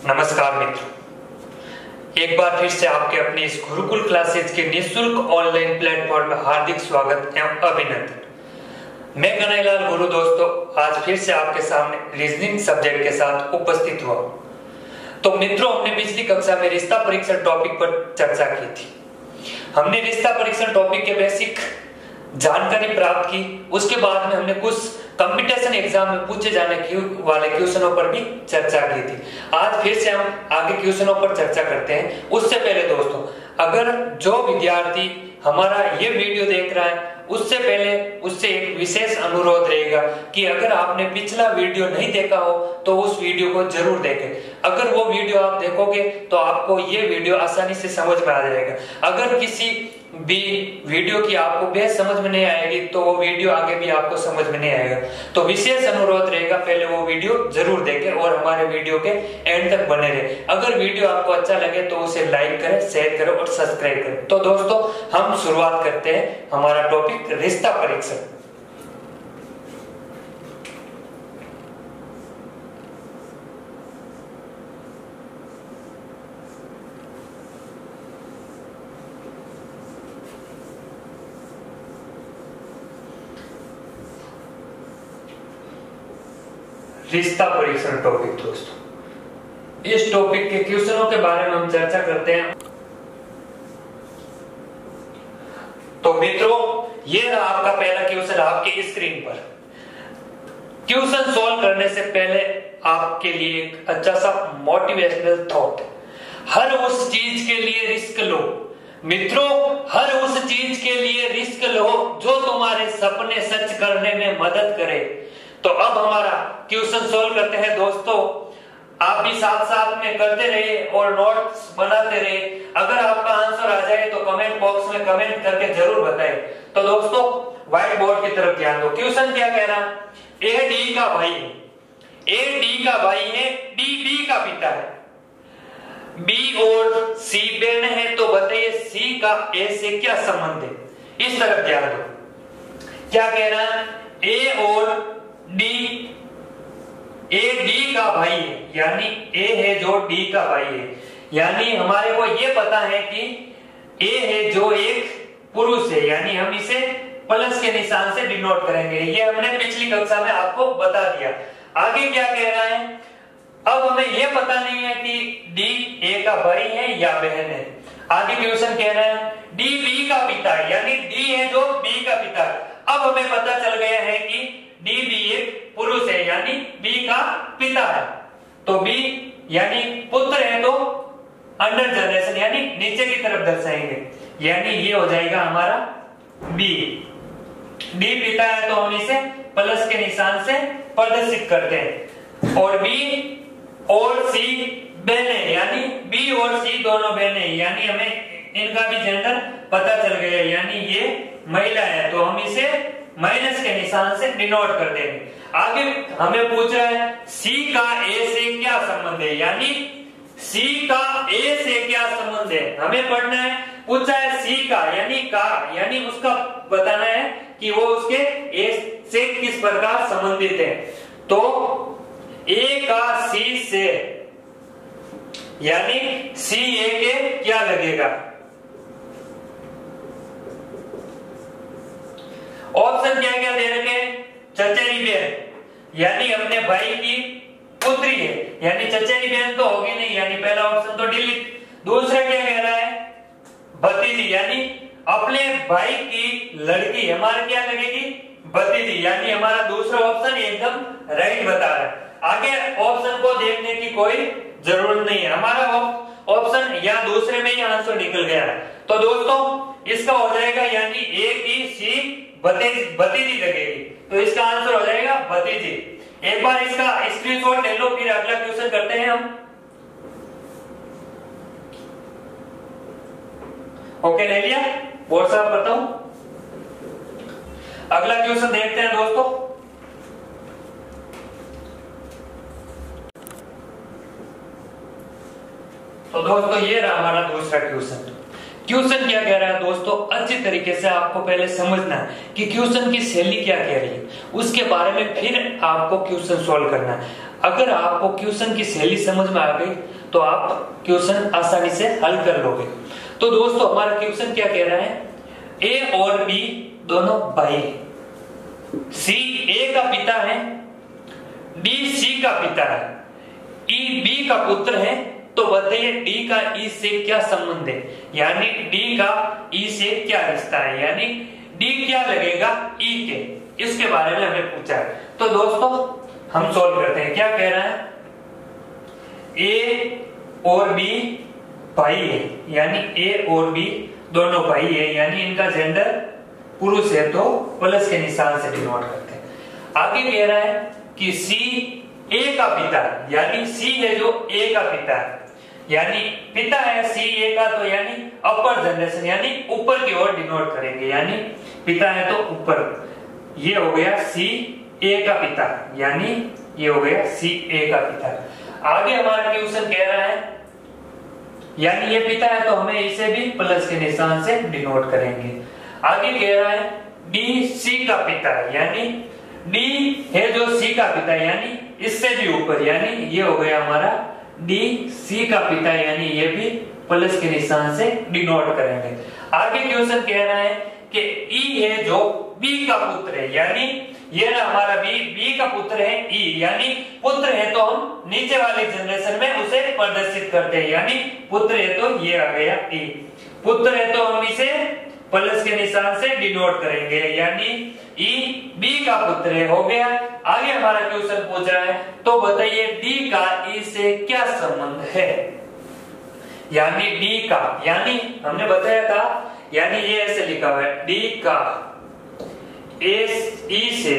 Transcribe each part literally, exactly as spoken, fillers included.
नमस्कार मित्रों, एक बार फिर से आपके अपने इस गुरुकुल क्लासेज के निःशुल्क ऑनलाइन प्लेटफॉर्म में हार्दिक स्वागत एवं अभिनंदन। मैं कन्हैयालाल गुरु दोस्तों आज फिर से आपके सामने रीजनिंग सब्जेक्ट के साथ उपस्थित हुआ। तो मित्रों, हमने पिछली कक्षा में रिश्ता परीक्षण टॉपिक पर चर्चा की थी। हमने रिश्ता परीक्षण टॉपिक के बेसिक जानकारी प्राप्त की। उसके बाद में हमने कुछ कंपटीशन एग्जाम में पूछे जाने वाले क्वेश्चनों पर भी चर्चा की थी। आज फिर से हम आगे क्वेश्चनों पर चर्चा करते हैं। उससे पहले दोस्तों, अगर जो विद्यार्थी हमारा ये वीडियो देख रहा है उससे पहले उससे एक विशेष अनुरोध रहेगा कि अगर आपने पिछला वीडियो नहीं देखा हो तो उस वीडियो को जरूर देखें। अगर वो वीडियो आप देखोगे तो आपको ये वीडियो आसानी से समझ में आ जाएगा। अगर किसी भी वीडियो की आपको बेहद समझ में नहीं आएगी तो वो वीडियो आगे भी आपको समझ में नहीं आएगा। तो विशेष अनुरोध रहेगा, पहले वो वीडियो जरूर देखें और हमारे वीडियो के एंड तक बने रहे। अगर वीडियो आपको अच्छा लगे तो उसे लाइक करें, शेयर करें और सब्सक्राइब करें। तो दोस्तों, हम शुरुआत करते हैं हमारा टॉपिक रिश्ता परीक्षण। रिश्ता परीक्षण टॉपिक दोस्तों, इस टॉपिक के क्वेश्चनों के बारे में हम चर्चा करते हैं। तो मित्रों, ये रहा आपका पहला क्वेश्चन आपके स्क्रीन पर। क्वेश्चन सॉल्व करने से पहले आपके लिए एक अच्छा सा मोटिवेशनल थॉट, हर उस चीज के लिए रिस्क लो। मित्रों, हर उस चीज के लिए रिस्क लो जो तुम्हारे सपने सच करने में मदद करे। तो अब हमारा क्वेश्चन सॉल्व करते हैं दोस्तों। आप भी साथ साथ में करते रहिए और नोट्स बनाते रहिए। अगर आपका आंसर आ जाए तो कमेंट बॉक्स में कमेंट करके जरूर बताएं। तो दोस्तों, व्हाइट बोर्ड की तरफ ध्यान दो। क्वेश्चन क्या कह रहा है? ए डी का भाई है, ए डी का भाई है, डी बी का पिता है, बी और सी बहन है। तो बताइए सी का ए से क्या संबंध है? इस तरफ ध्यान दो। क्या कह रहा है? ए और डी, ए डी का भाई है, यानी ए है जो डी का भाई है। यानी हमारे को ये पता है कि ए है जो एक पुरुष है, यानी हम इसे प्लस के निशान से डिनोट करेंगे। ये हमने पिछली कक्षा में आपको बता दिया। आगे क्या कह रहा है? अब हमें ये पता नहीं है कि डी ए का भाई है या बहन है। आगे क्वेश्चन कह रहा है डी बी का पिता है, यानी डी है जो बी का पिता है। अब हमें पता चल गया है कि डी बी एक पुरुष है, यानी बी का पिता है। तो बी यानी पुत्र है तो अंडर जनरेशन यानी नीचे की तरफ दर्शाएंगे, यानी ये हो जाएगा हमारा बी। डी पिता है तो हम इसे प्लस के निशान से प्रदर्शित करते हैं। और बी और सी बहनें, यानी बी और सी दोनों बहनें, यानी हमें इनका भी जेंडर पता चल गया, यानी ये महिला है तो हम इसे माइनस के निशान से डिनोट कर देंगे। आगे हमें पूछ रहा है सी का ए से क्या संबंध है, यानी सी का ए से क्या संबंध है हमें पढ़ना है। पूछा है सी का, यानी का यानी उसका बताना है कि वो उसके ए से किस प्रकार संबंधित है। तो ए का सी से, यानी सी ए के क्या लगेगा? ऑप्शन क्या क्या दे रखे? चचेरी बहन, यानी अपने भाई की पुत्री है, यानी चचेरी बहन तो होगी नहीं, यानी पहला ऑप्शन तो डिलीट। दूसरा क्या कह रहा है? भतीजी, यानी अपने भाई की लड़की हमारे क्या लगेगी? भतीजी, यानी हमारा दूसरा ऑप्शन एकदम राइट बता रहा है। आगे ऑप्शन को देखने की कोई जरूरत नहीं है, हमारा ऑप्शन या दूसरे में ही आंसर निकल गया है। तो दोस्तों, इसका हो जाएगा यानी ए की सी भतीजी लगेगी, तो इसका आंसर हो जाएगा भतीजी। एक बार इसका स्क्रीनशॉट ले लो, फिर अगला क्वेश्चन करते हैं हम। ओके, ले लिया? बोर्ड साफ करता हूं। अगला क्वेश्चन देखते हैं दोस्तों। तो दोस्तों, ये रहा हमारा दूसरा क्वेश्चन। क्वेश्चन क्या कह रहा है दोस्तों, अच्छी तरीके से आपको पहले समझना है कि क्वेश्चन की शैली क्या कह रही है, उसके बारे में फिर आपको क्वेश्चन सॉल्व करना है। अगर आपको क्वेश्चन की शैली समझ में आ गई तो आप क्वेश्चन आसानी से हल कर लोगे। तो दोस्तों हमारा क्वेश्चन क्या कह रहा है, ए और बी दोनों भाई, सी ए का पिता है, डी सी का पिता है, ई बी का पुत्र है, तो बताइए डी का ई से क्या संबंध है, यानी डी का ई से क्या रिश्ता है, यानी डी क्या लगेगा ई के, इसके बारे में हमें पूछा है। तो दोस्तों हम सॉल्व करते हैं। क्या कह रहा है, ए और बी भाई है, यानी ए और बी दोनों भाई है, यानी इनका जेंडर पुरुष है, तो प्लस के निशान से डिनोट करते हैं। आगे कह रहा है कि सी ए का पिता, यानी सी है जो ए का पिता है, यानी पिता है सी ए का, तो यानी अपर जनरेशन, यानी ऊपर की ओर डिनोट करेंगे, यानी पिता है तो ऊपर, ये हो गया सी ए का पिता, यानी ये हो गया सी ए का पिता। आगे हमारा क्वेश्चन कह रहा है, यानी ये पिता है तो हमें इसे भी प्लस के निशान से डिनोट करेंगे। आगे कह रहा है डी सी का पिता, यानी डी है जो सी का पिता, यानी इससे भी ऊपर, यानी ये हो गया हमारा डी सी का पिता, यानी ये भी प्लस के निशान से डिनोट करेंगे। आगे क्वेश्चन कह रहा है कि ई है जो बी का पुत्र है, यानी ये ना हमारा बी बी का पुत्र है ई, यानी पुत्र है तो हम नीचे वाले जनरेशन में उसे प्रदर्शित करते हैं, यानी पुत्र है तो ये आ गया ई, पुत्र है तो हम इसे प्लस के निशान से डिनोट करेंगे, यानी ई बी का पुत्र है, हो गया। आगे हमारा क्वेश्चन पूछ रहा है, तो बताइए डी का ई से क्या संबंध है, यानी डी का, यानी हमने बताया था, यानी ये ऐसे लिखा हुआ है, डी का एस ई से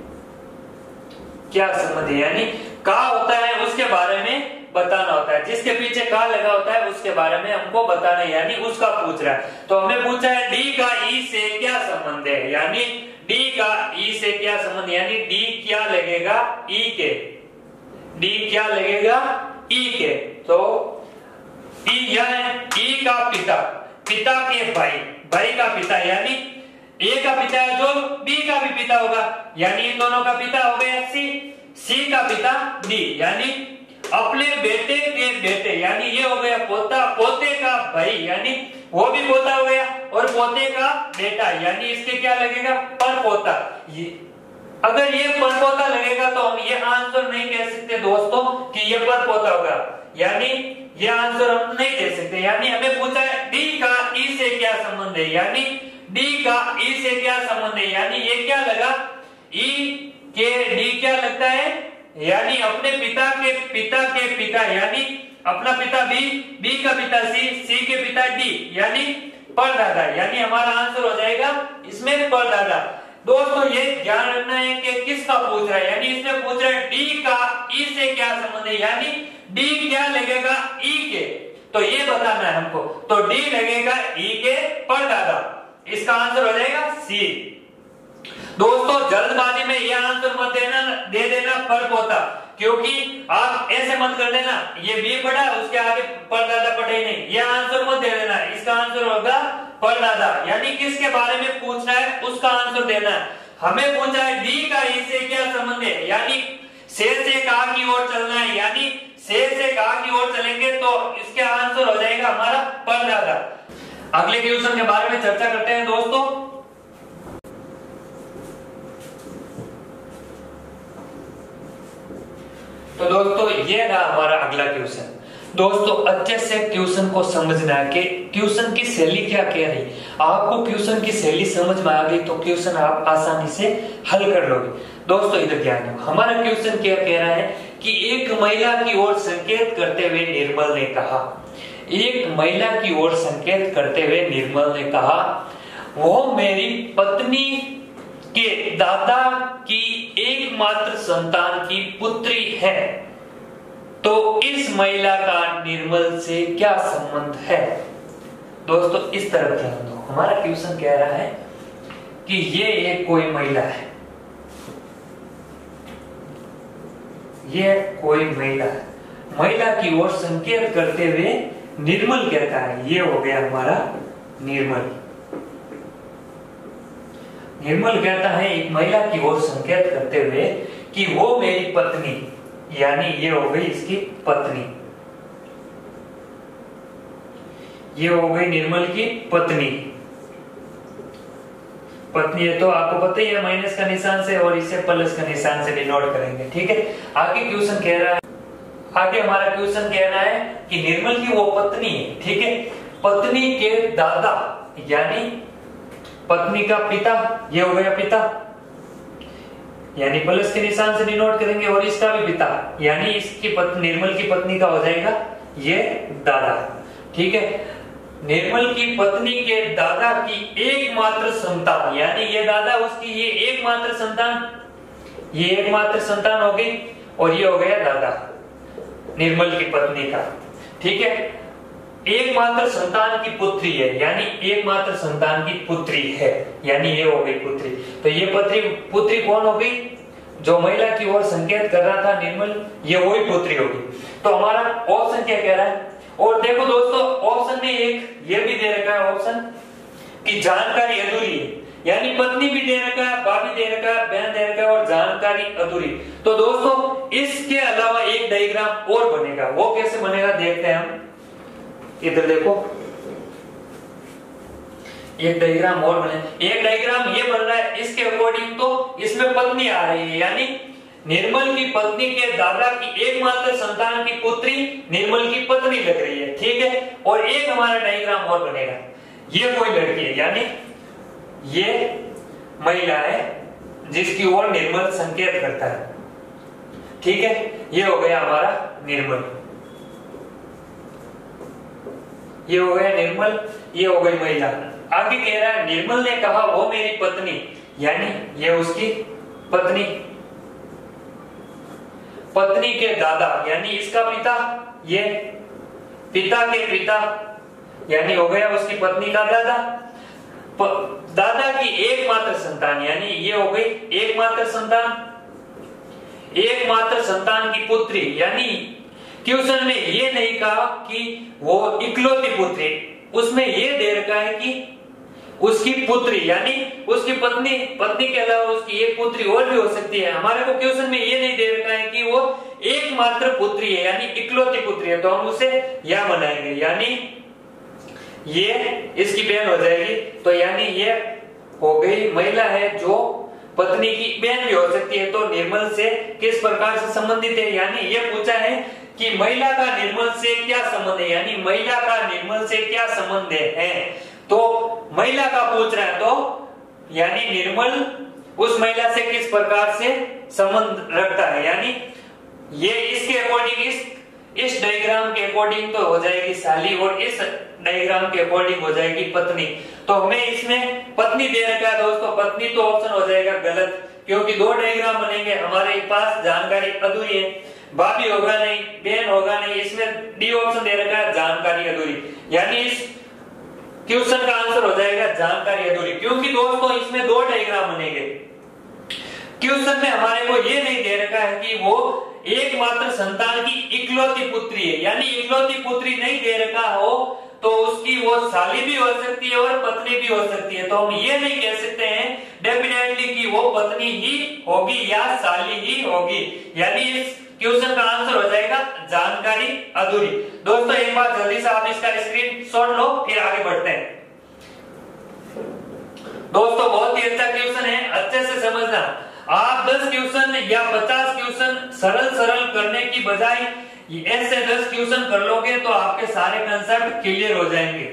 क्या संबंध है, यानी का होता है उसके बारे में बताना होता है, जिसके पीछे का लगा होता है उसके बारे में हमको बताना है, यानी उसका पूछ रहा है। तो हमें पूछा है डी का ई से क्या संबंध है, यानी डी का ई से क्या संबंध, यानी डी क्या लगेगा ई के, डी क्या लगेगा ई के, तो ई यह ई का पिता, पिता के भाई, भाई का पिता, यानी ए का पिता है जो बी का भी पिता होगा, यानी इन दोनों का पिता हो गया सी, सी का पिता डी, यानी अपने बेटे के बेटे, यानी ये हो गया पोता, पोते का भाई, यानी वो भी पोता हो गया, और पोते का बेटा, यानी इसके क्या लगेगा परपोता। ये अगर ये परपोता लगेगा तो हम ये आंसर नहीं कह सकते दोस्तों कि ये परपोता होगा, यानी ये आंसर हम नहीं दे सकते। यानी हमें पूछा है डी का ई से क्या संबंध है, यानी डी का ई से क्या संबंध है, यानी ये क्या लगा ई के डी क्या लगता है, यानी अपने पिता के पिता के पिता, यानी अपना पिता बी, बी का पिता सी, सी के पिता डी, यानी परदादा, यानी हमारा आंसर हो जाएगा इसमें परदादा। दोस्तों ये ध्यान रखना है कि किसका पूछ रहा है, यानी इसने पूछ रहा है डी का ई से क्या संबंध है, यानी डी क्या लगेगा ई के, तो ये बताना है हमको, तो डी लगेगा ई के परदादा, इसका आंसर हो जाएगा सी। दोस्तों जल्दबाजी में यह आंसर मत देना, दे देना परपोता, क्योंकि आप ऐसे मत कर देना ये बी पढ़ा उसके आगे परदादा पढ़े नहीं, यह आंसर मत दे देना, इसका आंसर होगा परदादा, यानी किसके बारे में पूछना है उसका आंसर देना है। हमें पूछा है डी का ई से क्या संबंध है, यानी से से का की ओर चलना है, यानी से से का की ओर चलेंगे तो इसके आंसर हो जाएगा हमारा परदादा। अगले क्वेश्चन के बारे में चर्चा करते हैं दोस्तों। तो दोस्तों ये रहा हमारा अगला क्वेश्चन। दोस्तों अच्छे से क्वेश्चन को समझना है कि क्वेश्चन की शैली क्या कह रही है। आपको क्वेश्चन की शैली समझ में आ गई तो क्वेश्चन आप आसानी से हल कर लोगे। दोस्तों इधर ध्यान दो, हमारा क्वेश्चन क्या कह रहा है कि एक महिला की ओर संकेत करते हुए निर्मल ने कहा, एक महिला की ओर संकेत करते हुए निर्मल ने कहा, वो मेरी पत्नी के दादा की एकमात्र संतान की पुत्री है, तो इस महिला का निर्मल से क्या संबंध है। दोस्तों इस तरफ ध्यान दो, हमारा क्वेश्चन कह रहा है कि ये एक कोई महिला है, ये कोई महिला है, महिला की ओर संकेत करते हुए निर्मल कहता है, ये हो गया हमारा निर्मल। निर्मल कहता है एक महिला की ओर संकेत करते हुए कि वो मेरी पत्नी, यानी ये हो गई इसकी पत्नी, ये हो गई निर्मल की पत्नी। पत्नी है तो आपको पता ही है माइनस का निशान से और इसे प्लस का निशान से डिनोट करेंगे, ठीक है। आगे क्वेश्चन कह रहा है, आगे हमारा क्वेश्चन कह रहा है कि निर्मल की वो पत्नी है, ठीक है। पत्नी के दादा यानी पत्नी का पिता, ये हो गया पिता, यानी प्लस के निशान से डिनोट करेंगे, और इसका भी पिता यानी इसकी पत्नी, निर्मल की पत्नी का हो जाएगा ये दादा, ठीक है। निर्मल की पत्नी के दादा की एकमात्र संतान, यानी ये दादा उसकी ये एकमात्र संतान, ये एकमात्र संतान हो गई, और ये हो गया दादा निर्मल की पत्नी का, ठीक है। एकमात्र संतान की पुत्री है, यानी एकमात्र संतान की पुत्री है, यानी ये हो गई पुत्री। तो ये पुत्री पुत्री कौन हो गई? जो महिला की ओर संकेत कर रहा था निर्मल, ये वही पुत्री होगी। तो हमारा ऑप्शन क्या कह रहा है? और देखो दोस्तों, ऑप्शन में एक ये भी दे रखा है ऑप्शन कि जानकारी अधूरी है, यानी पत्नी भी दे रखा है, भाभी दे रखा है, बहन दे रखा है, और जानकारी अधूरी। तो दोस्तों इसके अलावा एक डायग्राम और बनेगा, वो कैसे बनेगा देखते हैं हम। इधर देखो, एक डायग्राम और बने, एक डायग्राम ये बन रहा है, इसके अकॉर्डिंग तो इसमें पत्नी आ रही है, यानी निर्मल की पत्नी के दादा की एकमात्र संतान की पुत्री निर्मल की पत्नी लग रही है, ठीक है। और एक हमारा डायग्राम और बनेगा, ये कोई लड़की है, यानी ये महिला है जिसकी ओर निर्मल संकेत करता है, ठीक है। ये हो गया हमारा निर्मल, ये हो गया निर्मल, ये हो गई महिला। आगे कह रहा है निर्मल ने कहा वो मेरी पत्नी, यानी ये उसकी पत्नी, पत्नी के दादा यानी इसका पिता, ये पिता के पिता यानी हो गया उसकी पत्नी का दादा, दादा की एकमात्र संतान यानी ये हो गई एकमात्र संतान, एकमात्र संतान की पुत्री, यानी क्वेश्चन में ये नहीं कहा कि वो इकलौती पुत्री, उसमें ये दे रखा है कि उसकी पुत्री, यानी उसकी पत्नी, पत्नी के अलावा उसकी एक पुत्री और भी हो सकती है। हमारे को क्वेश्चन में ये नहीं दे रखा है कि वो एकमात्र पुत्री है, यानी इकलौती पुत्री है, तो हम उसे यह बनाएंगे, यानी ये इसकी बहन हो जाएगी। तो यानी ये हो गई महिला है जो पत्नी की बहन भी हो सकती है। तो निर्मल से किस प्रकार से संबंधित है, यानी ये पूछा है कि महिला का निर्मल से क्या संबंध है, यानी महिला का निर्मल से क्या संबंध है, तो महिला का पूछ रहा है, तो यानी निर्मल उस महिला से किस प्रकार से संबंध रखता है, यानी ये इसके अकॉर्डिंग, इस इस डायग्राम के अकॉर्डिंग तो हो जाएगी साली, और इस डायग्राम के अकॉर्डिंग हो जाएगी पत्नी। तो हमें इसमें पत्नी दे रखा है दोस्तों, पत्नी तो ऑप्शन हो जाएगा गलत, क्योंकि दो डायग्राम बनेंगे, हमारे पास जानकारी अधूरी है, भाभी होगा नहीं, बहन होगा नहीं, इसमें डी ऑप्शन दे रखा है जानकारी अधूरी, यानी इस क्वेश्चन का आंसर हो जाएगा जानकारी अधूरी, क्योंकि दोस्तों इसमें दो डायग्राम बनेंगे। क्वेश्चन में हमारे को ये नहीं दे रखा है कि वो एकमात्र संतान की इकलौती पुत्री है, यानी इकलौती पुत्री नहीं दे रखा हो तो उसकी वो साली भी हो सकती है और पत्नी भी हो सकती है। तो हम ये नहीं कह सकते हैं डेफिनेटली कि वो पत्नी ही होगी या साली ही होगी, यानी इस क्वेश्चन का आंसर हो जाएगा जानकारी अधूरी। दोस्तों एक बार जल्दी से आप इसका स्क्रीनशॉट लो, फिर आगे बढ़ते हैं। दोस्तों बहुत ही अच्छा क्वेश्चन है, अच्छे से समझना। आप दस क्वेश्चन या पचास क्वेश्चन सरल सरल करने की बजाय ऐसे दस क्वेश्चन कर लोगे तो आपके सारे कंसेप्ट क्लियर हो जाएंगे।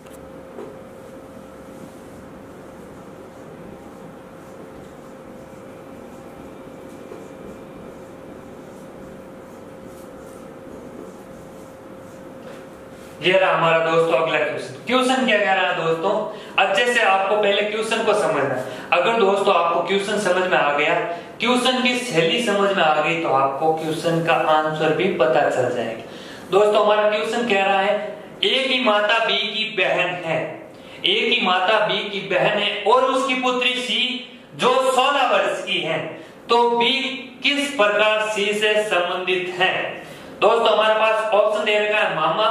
ये रहा हमारा दोस्तों अगला क्वेश्चन। क्वेश्चन क्या कह रहा है दोस्तों, अच्छे से आपको पहले क्वेश्चन को समझना है। अगर दोस्तों आपको क्वेश्चन समझ में आ गया, क्वेश्चन की शैली समझ में आ गई, तो आपको क्वेश्चन का आंसर भी पता चल जाएगा। दोस्तों हमारा क्वेश्चन कह रहा है ए की माता बी की बहन है, ए की माता बी की बहन है और उसकी पुत्री सी जो सोलह वर्ष की है, तो बी किस प्रकार सी से संबंधित है। दोस्तों हमारे पास ऑप्शन दे रखा है मामा,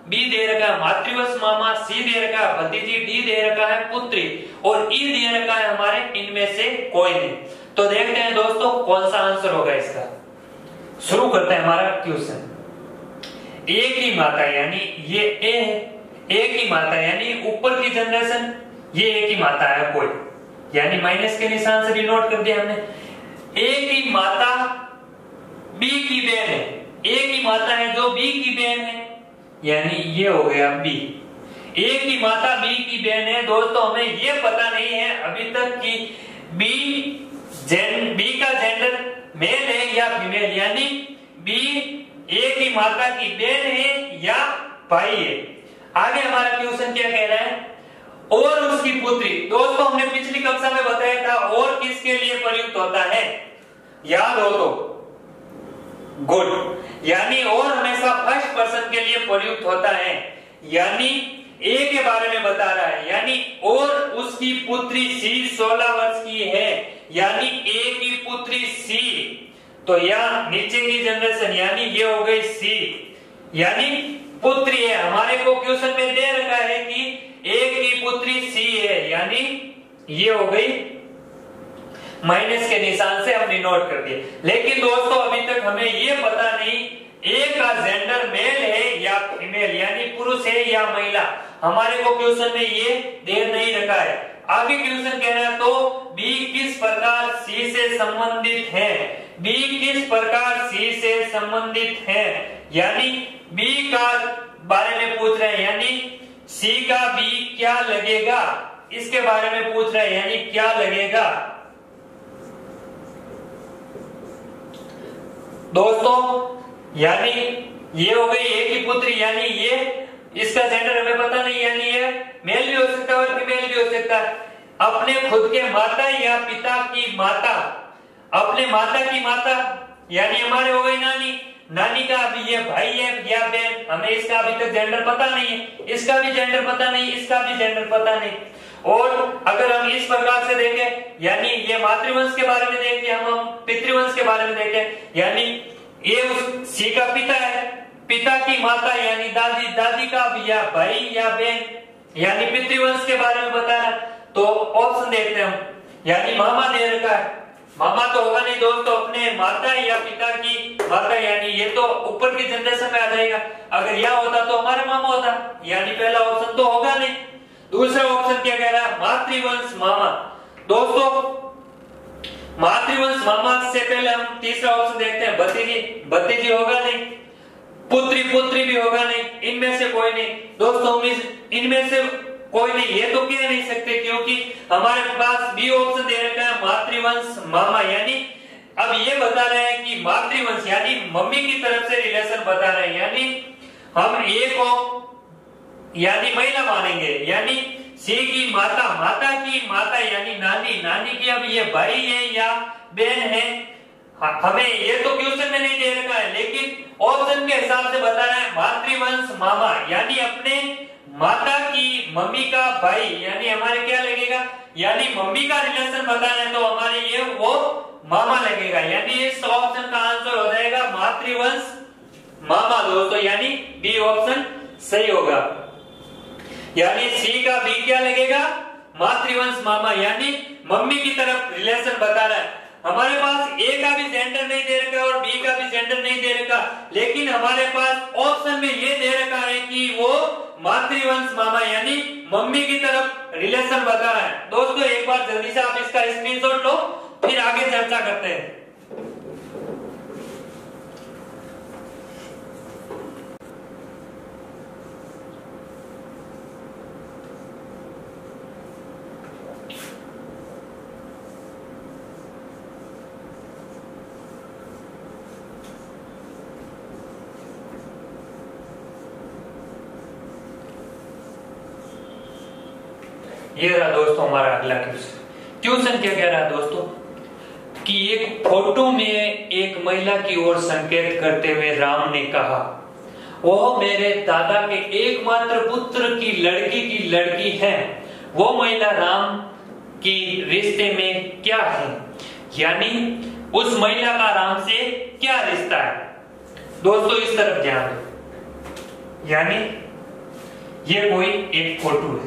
बी दे रखा है मातृवंश मामा, सी दे रखा है भतीजी, डी दे रखा है पुत्री और ई दे रखा है हमारे इनमें से कोई नहीं। तो देखते हैं दोस्तों कौन सा आंसर होगा इसका। शुरू करते हैं हमारा क्वेश्चन। एक ही माता यानी ये ए है, एक ही माता यानी ऊपर की जनरेशन ये एक ही माता है कोई, यानी माइनस के निशान से डिनोट कर दिया हमने। एक ही माता बी की बहन है, एक ही माता है जो बी की बहन है, यानी ये हो गया बी। एक ही माता बी की बहन है दोस्तों, हमें ये पता नहीं है अभी तक कि बी जेन बी का जेंडर मेल है या फीमेल, यानी बी एक ही माता की बहन है या भाई है। आगे हमारा क्वेश्चन क्या कह रहा है, और उसकी पुत्री। दोस्तों हमने पिछली कक्षा में बताया था और किसके लिए प्रयुक्त होता है, याद हो तो गुड, यानी और हमेशा फर्स्ट पर्सन के लिए प्रयुक्त होता है, यानी ए के बारे में बता रहा है, यानी और उसकी पुत्री सी सोलह वर्ष की है, यानी ए की पुत्री सी। तो यहाँ नीचे की जनरेशन यानी ये हो गई सी, यानी पुत्री है। हमारे को क्वेश्चन में दे रखा है कि एक की पुत्री सी है, यानी ये हो गई माइनस के निशान से हमने नोट कर दिया। लेकिन दोस्तों अभी तक हमें ये पता नहीं ए का जेंडर मेल है या फीमेल, यानी पुरुष है या महिला, हमारे को क्वेश्चन में ये दे नहीं रखा है। आगे क्वेश्चन कह रहा है तो बी किस प्रकार सी से संबंधित है, बी किस प्रकार सी से संबंधित है, यानी बी का बारे में पूछ रहे हैं, यानी सी का बी क्या लगेगा, इसके बारे में पूछ रहे हैं, यानी क्या लगेगा। दोस्तों यानी ये हो गई एक ही पुत्री, यानी ये इसका जेंडर हमें पता नहीं, यानी ये मेल भी हो सकता है और फीमेल भी हो सकता है। अपने खुद के माता या पिता की माता, अपने माता की माता यानी हमारे हो गई नानी, नानी का अभी ये भाई है या बहन, हमें इसका अभी तक जेंडर पता नहीं है, इसका भी जेंडर पता नहीं, इसका भी जेंडर पता नहीं। और अगर हम इस प्रकार से देखें, यानी ये मातृवंश के बारे में देखें, हम हम पितृवंश के बारे में देखें, यानी ये उस सी का पिता है, पिता की माता यानी दादी, दादी का भी या भाई या बहन, यानी पितृवंश के बारे में बता रहा। तो ऑप्शन देखते हैं हम, यानी मामा दे रखा है, मामा तो होगा नहीं दोस्तों, अपने माता या पिता की माता, यानी ये तो ऊपर की जनरेशन में आ जाएगा। अगर यह होता तो हमारे मामा होता, यानी पहला ऑप्शन तो होगा नहीं। दूसरा ऑप्शन क्या कह रहा है, मातृवंश मामा। दोस्तों मातृवंश मामा से पहले हम तीसरा ऑप्शन देखते हैं, भतीजी, भतीजी होगा नहीं, पुत्री, पुत्री भी होगा नहीं, इनमें से कोई नहीं। दोस्तों इनमें से कोई नहीं, ये तो कह नहीं सकते क्योंकि हमारे पास बी ऑप्शन दे रखा है मातृवंश मामा, यानी अब ये बता रहे हैं कि मातृवंश यानी मम्मी की तरफ से रिलेशन बता रहे हैं, यानी हम ए को यानी महिला मानेंगे, यानी सी की माता, माता की माता यानी नानी, नानी की अब ये भाई है या बहन है, हमें ये तो क्वेश्चन में नहीं दे रखा है, लेकिन ऑप्शन के हिसाब से बता रहे हैं मातृवंश मामा, यानी अपने माता की मम्मी का भाई, यानी हमारे क्या लगेगा, यानी मम्मी का रिलेशन बता रहे हैं तो हमारे ये वो मामा लगेगा, यानी इस ऑप्शन का आंसर हो जाएगा मातृवंश मामा दोस्तों, यानी बी ऑप्शन सही होगा। यानी सी का बी क्या लगेगा, मातृवंश मामा, यानी मम्मी की तरफ रिलेशन बता रहा है। हमारे पास ए का भी जेंडर नहीं दे रखा और बी का भी जेंडर नहीं दे रखा, लेकिन हमारे पास ऑप्शन में ये दे रखा है कि वो मातृवंश मामा यानी मम्मी की तरफ रिलेशन बता रहा है। दोस्तों एक बार जल्दी से आप इसका स्क्रीनशॉट लो, फिर आगे चर्चा करते हैं। ये रहा दोस्तों हमारा अगला क्वेश्चन। क्वेश्चन क्या कह रहा है दोस्तों कि एक फोटो में एक महिला की ओर संकेत करते हुए राम ने कहा, वह मेरे दादा के एकमात्र पुत्र की लड़की की लड़की है, वो महिला राम की रिश्ते में क्या है, यानी उस महिला का राम से क्या रिश्ता है। दोस्तों इस तरफ ध्यान दो, यानी ये कोई एक फोटो है,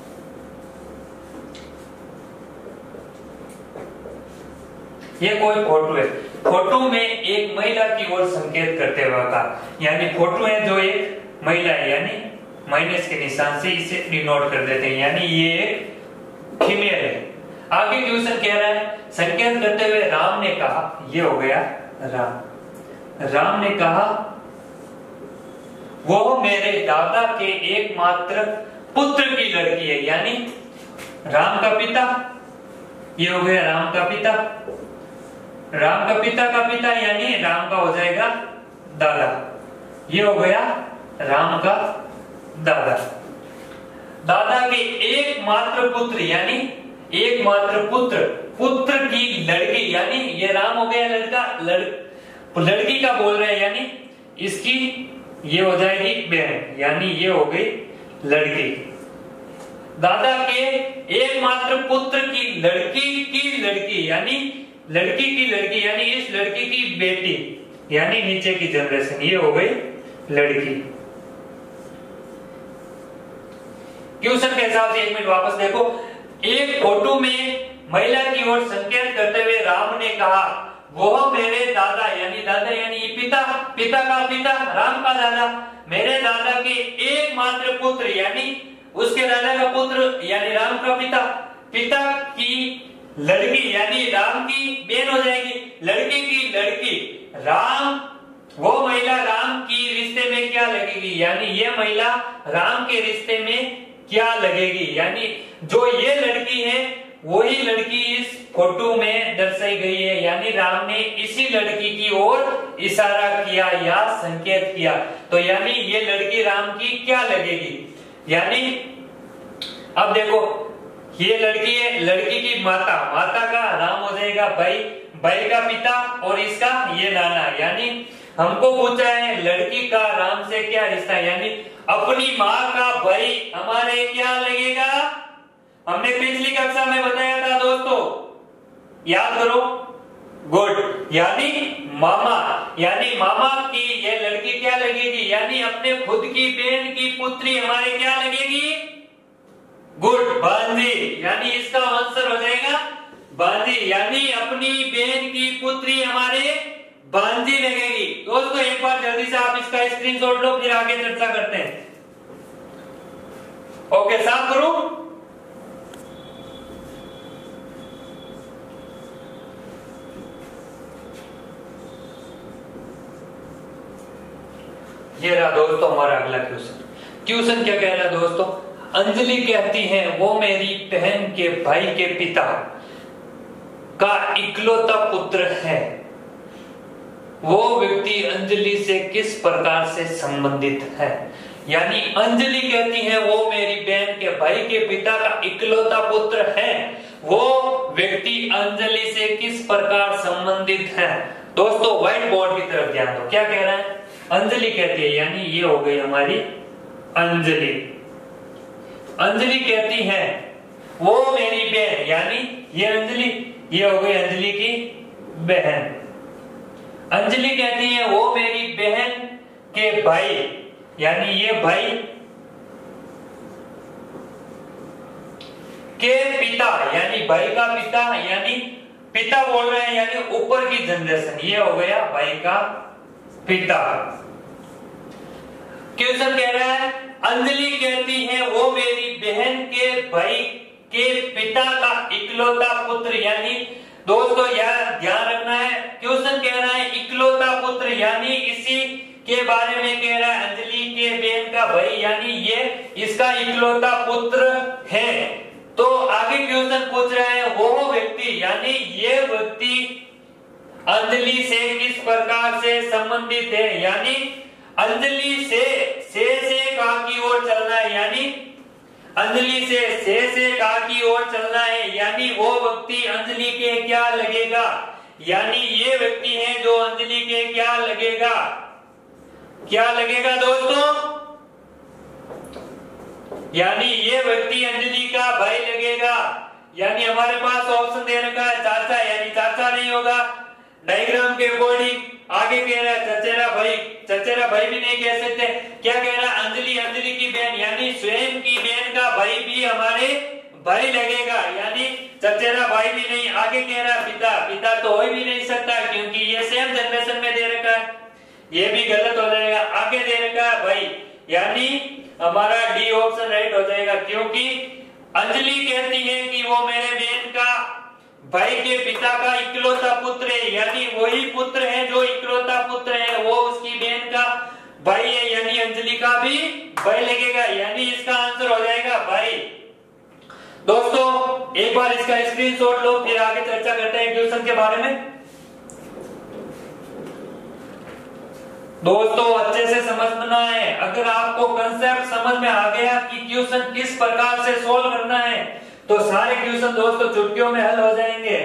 ये कोई फोटो है। फोटो में एक महिला की ओर संकेत करते हुए का, यानी फोटो है जो एक महिला है, यानी माइनस के निशान से इसे डिनोट कर देते हैं, यानी ये एक फीमेल है। आगे क्वेश्चन कह रहा है, संकेत करते हुए राम ने कहा, ये हो गया राम। राम ने कहा वो मेरे दादा के एकमात्र पुत्र की लड़की है, यानी राम का पिता, ये हो गया राम का पिता। राम का पिता का पिता यानी राम का हो जाएगा दादा, ये हो गया राम का दादा। दादा के एकमात्र पुत्र यानी एकमात्र पुत्र, पुत्र की लड़की, यानी ये राम हो गया लड़का, लड़ लड़की का बोल रहे हैं, यानी इसकी ये हो जाएगी बहन, यानी ये हो गई लड़की। दादा के एकमात्र पुत्र की लड़की की लड़की, यानी लड़की की लड़की, यानी इस लड़की की बेटी, यानी नीचे की जनरेशन, ये हो गई लड़की। क्वेश्चन के हिसाब से एक मिनट वापस देखो। एक फोटो में महिला की ओर संकेत करते हुए राम ने कहा वो मेरे दादा, यानी दादा यानी ये पिता, पिता का पिता राम का दादा, मेरे दादा के एकमात्र पुत्र, यानी उसके दादा का पुत्र यानी राम का पिता, पिता की लड़की यानी राम की बहन हो जाएगी, लड़की की लड़की राम, वो महिला राम की रिश्ते में क्या लगेगी, यानी ये महिला राम के रिश्ते में क्या लगेगी, यानी जो ये लड़की है वही लड़की इस फोटो में दर्शाई गई है, यानी राम ने इसी लड़की की ओर इशारा किया या संकेत किया, तो यानी ये लड़की राम की क्या लगेगी, यानी अब देखो ये लड़की है, लड़की की माता, माता का राम हो जाएगा भाई, भाई का पिता और इसका ये नाना, यानी हमको पूछा है लड़की का राम से क्या रिश्ता है, यानी अपनी माँ का भाई हमारे क्या लगेगा, हमने पिछली कक्षा में बताया था दोस्तों, याद करो, गुड, यानी मामा, यानी मामा की ये लड़की क्या लगेगी, यानी अपने खुद की बहन की पुत्री हमारे क्या लगेगी, गुड, भांजी, यानी इसका आंसर हो जाएगा भांजी, यानी अपनी बहन की पुत्री हमारे भांजी लगेगी। दोस्तों एक बार जल्दी से आप इसका स्क्रीनशॉट लो, फिर आगे चर्चा करते हैं। ओके, साफ करो। ये रहा दोस्तों हमारा अगला क्वेश्चन। क्वेश्चन क्या कह रहा है दोस्तों, अंजलि कहती है वो मेरी बहन के भाई के पिता का इकलौता पुत्र है, वो व्यक्ति अंजलि से किस प्रकार से संबंधित है, यानी अंजलि कहती है वो मेरी बहन के भाई के पिता का इकलौता पुत्र है, वो व्यक्ति अंजलि से किस प्रकार संबंधित है। दोस्तों व्हाइट बोर्ड की तरफ ध्यान दो, क्या कह रहा है, अंजलि कहती है, यानी ये हो गई हमारी अंजलि। अंजलि कहती है वो मेरी बहन, यानी ये अंजलि, ये हो गई अंजलि की बहन। अंजलि कहती है वो मेरी बहन के भाई, यानी ये भाई के पिता, यानी भाई का पिता, यानी पिता बोल रहे हैं, यानी ऊपर की जनरेशन, ये हो गया भाई का पिता। क्वेश्चन कह रहा है अंजलि कहती है वो मेरी बहन के भाई के पिता का इकलौता पुत्र, यानी दोस्तों यार ध्यान रखना है, क्वेश्चन कह रहा है इकलौता पुत्र, यानी इसी के बारे में कह रहा है, अंजलि के बहन का भाई, यानी ये इसका इकलौता पुत्र है। तो आगे क्वेश्चन पूछ रहा है वो व्यक्ति, यानी ये व्यक्ति अंजलि से किस प्रकार से संबंधित है, यानी अंजलि से से से का की ओर चलना है, यानी अंजलि से से से का की ओर चलना है, यानी वो व्यक्ति अंजलि के क्या लगेगा, यानी ये व्यक्ति है जो अंजलि के क्या लगेगा, क्या लगेगा दोस्तों, यानी ये व्यक्ति अंजलि का भाई लगेगा, यानी हमारे पास ऑप्शन दे रखा है चाचा, यानी चाचा नहीं होगा, डायग्राम के अकॉर्डिंग आगे कह रहा है चचेरा भाई, चचेरा भाई भी नहीं कह सकते। क्या कह रहा है? अंजलि, अंजलि की बहन, यानी स्वयं की बहन का भाई भी हमारे भाई लगेगा, यानी चचेरा भाई भी नहीं। आगे कह रहा है पिता, पिता तो हो भी नहीं सकता क्योंकि ये सेम जनरेशन में दे रखा है, ये भी गलत हो जाएगा। आगे दे रखा है भाई, यानी हमारा डी ऑप्शन राइट हो जाएगा क्योंकि अंजलि कहती है कि वो मेरे बहन का भाई के पिता का इकलौता पुत्र है, यानी वही पुत्र है जो इकलौता पुत्र है, वो उसकी बहन का भाई है, यानी अंजलि का भी भाई लगेगा, यानी इसका आंसर हो जाएगा भाई। दोस्तों एक बार इसका स्क्रीनशॉट लो, फिर आगे चर्चा करते हैं क्वेश्चन के बारे में। दोस्तों अच्छे से समझना है, अगर आपको कंसेप्ट समझ में आ गया कि क्वेश्चन किस प्रकार से सोल्व करना है तो सारे क्वेश्चन दोस्तों चुटकियों में हल हो जाएंगे।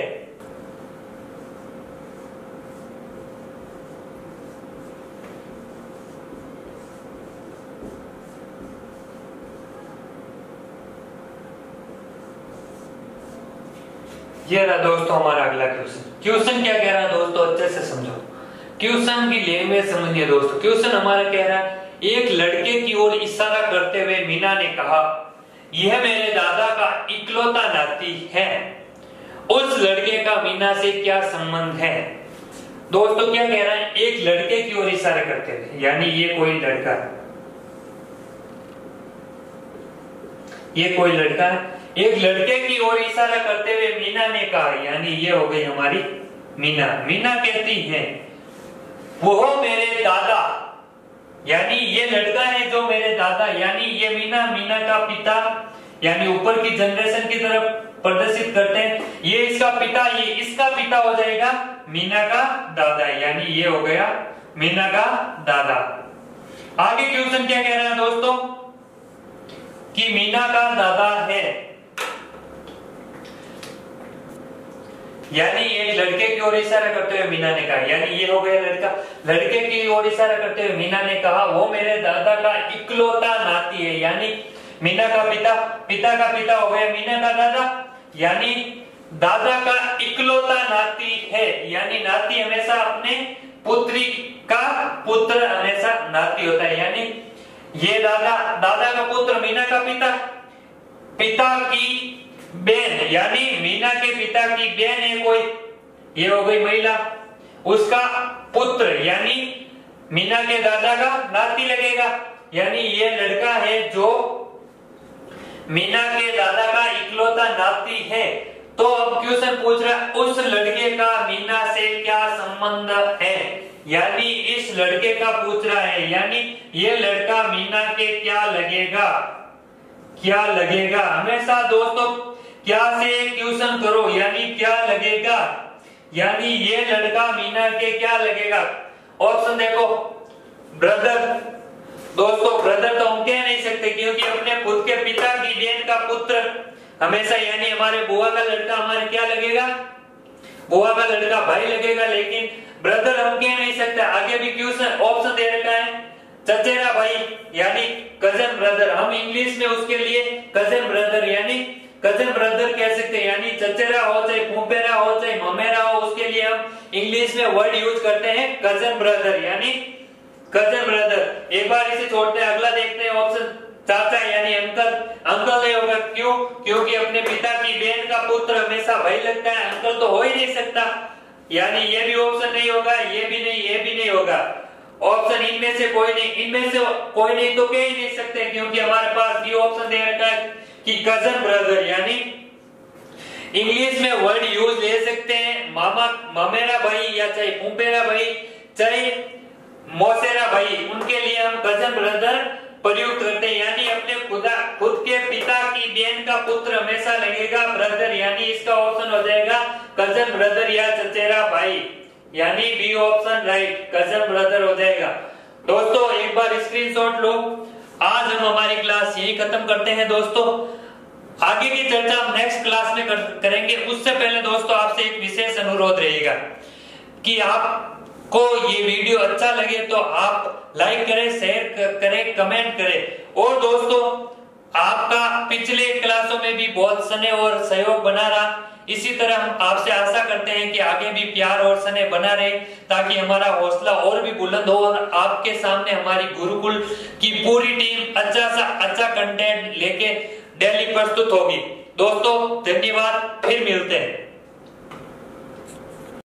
ये रहा दोस्तों हमारा अगला क्वेश्चन। क्वेश्चन क्या कह रहा है दोस्तों, अच्छे से समझो, क्वेश्चन की लैंग्वेज समझिए दोस्तों। क्वेश्चन हमारा कह रहा है, एक लड़के की ओर इशारा करते हुए मीना ने कहा, यह मेरे दादा का इकलौता नाती है। उस लड़के का मीना से क्या संबंध है? दोस्तों क्या कह रहा है, एक लड़के की ओर इशारा करते हुए, यानी ये कोई लड़का है, ये कोई लड़का है, एक लड़के की ओर इशारा करते हुए मीना ने कहा, यानी ये हो गई हमारी मीना। मीना कहती है वो मेरे दादा, यानी ये लड़का है जो मेरे दादा, यानी ये मीना, मीना का पिता, यानी ऊपर की जनरेशन की तरफ प्रदर्शित करते हैं, ये इसका पिता, ये इसका पिता हो जाएगा मीना का दादा, यानी ये हो गया मीना का दादा। आगे क्वेश्चन क्या कह रहा है दोस्तों कि मीना का दादा है, यानी एक लड़के की ओर इशारा करते हुए मीना ने कहा, यानी ये हो गया लड़का, लड़के की ओर इशारा करते हुए मीना ने कहा वो मेरे दादा का इकलौता नाती है, यानी मीना का पिता, पिता का पिता हो गया मीना का दादा, यानी दादा का इकलौता नाती है, यानी नाती हमेशा अपने पुत्री का पुत्र हमेशा नाती होता है, यानी ये दादा, दादा का पुत्र मीना का पिता, पिता की बहन, यानी मीना के पिता की बहन है कोई, ये हो गई महिला, उसका पुत्र यानी मीना के दादा का नाती लगेगा, यानी ये लड़का है जो मीना के दादा का इकलौता नाती है। तो अब क्वेश्चन पूछ रहा है उस लड़के का मीना से क्या संबंध है, यानी इस लड़के का पूछ रहा है, यानी ये लड़का मीना के क्या लगेगा, क्या लगेगा। हमेशा दोस्तों क्या से क्वेश्चन करो, यानी क्या लगेगा, यानी ये लड़का मीना के क्या लगेगा। ऑप्शन देखो, ब्रदर, दोस्तों ब्रदर तो हम कह नहीं सकते क्योंकि अपने खुद के पिता की बहन का पुत्र हमेशा, यानी हमारे बुआ का लड़का हमारे क्या लगेगा, बुआ का लड़का भाई लगेगा, लेकिन ब्रदर हम कह नहीं सकते। आगे भी क्वेश्चन ऑप्शन दे रखा है चचेरा भाई, यानी कजन ब्रदर, हम इंग्लिश में उसके लिए कजन ब्रदर यानी कजन ब्रदर कह सकते हैं, यानी चचेरा हो चाहे फूफेरा हो चाहे ममेरा हो, उसके लिए हम इंग्लिश में वर्ड यूज करते हैं कजन ब्रदर, यानी कजन ब्रदर। एक बार इसे छोड़ते हैं, अगला देखते हैं ऑप्शन चाचा यानी अंकल। अंकल नहीं होगा, क्यों? क्योंकि अपने पिता की बहन का पुत्र हमेशा भाई लगता है, अंकल तो हो ही नहीं सकता, यानी ये भी ऑप्शन नहीं होगा, ये भी नहीं, ये भी नहीं होगा। ऑप्शन इनमें से कोई नहीं, इनमें से कोई नहीं तो कह ही नहीं सकते क्योंकि हमारे पास ये ऑप्शन दे रखा है कि कजन ब्रदर, यानी इंग्लिश में वर्ड यूज ले सकते हैं मामा, ममेरा भाई या चाहे फूफेरा भाई चाहे मौसेरा भाई, उनके लिए हम कजन ब्रदर प्रयुक्त करते हैं, यानी अपने खुदा खुद के पिता की बहन का पुत्र हमेशा लगेगा ब्रदर, यानी इसका ऑप्शन हो जाएगा कजन ब्रदर या चचेरा भाई, यानी B option right, cousin brother हो जाएगा। दोस्तों एक बार स्क्रीनशॉट लो। आज हम हमारी क्लास यही खत्म करते हैं दोस्तों, आगे की चर्चा हम नेक्स्ट क्लास में कर, करेंगे। उससे पहले दोस्तों आपसे एक विशेष अनुरोध रहेगा कि आपको ये वीडियो अच्छा लगे तो आप लाइक करें, शेयर करें, कमेंट करें, और दोस्तों आपका पिछले क्लासों में भी बहुत स्नेह और सहयोग बना रहा। इसी तरह हम आपसे आशा करते हैं कि आगे भी प्यार और स्नेह बना रहे, ताकि हमारा हौसला और भी बुलंद हो और आपके सामने हमारी गुरुकुल की पूरी टीम अच्छा सा अच्छा कंटेंट लेके डेली प्रस्तुत होगी। दोस्तों धन्यवाद, फिर मिलते हैं।